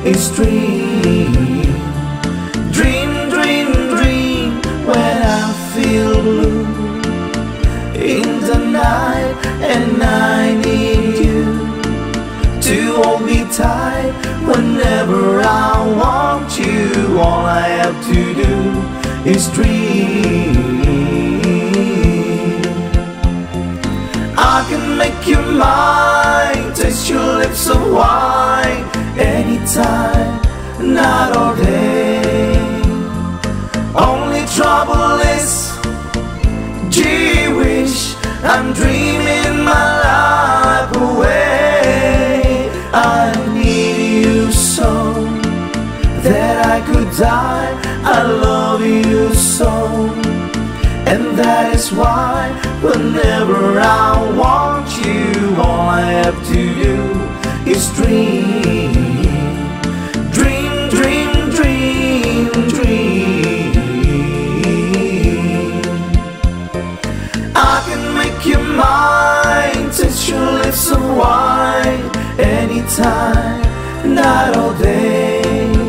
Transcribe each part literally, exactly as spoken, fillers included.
is dream. Dream, dream, dream when I feel blue in the night, and I need you to hold me tight whenever I want you. All I have to do is dream. I can make you mine, taste your lips of wine, anytime, night or day. Only trouble is, gee wish, I'm dreaming my life away. I need you so that I could die. I love you so, and that is why whenever I want you, all I have to do is dream. Dream, dream, dream, dream. I can make you mine, taste your lips of wine, anytime, night or day.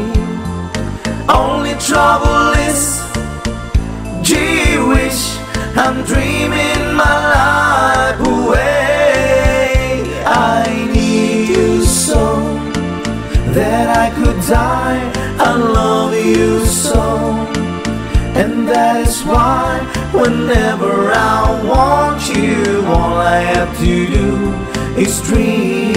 Only trouble is, gee wish, I'm dreaming my life away. I need you so that I could die. I love you so, and that is why whenever I want you, all I have to do is dream.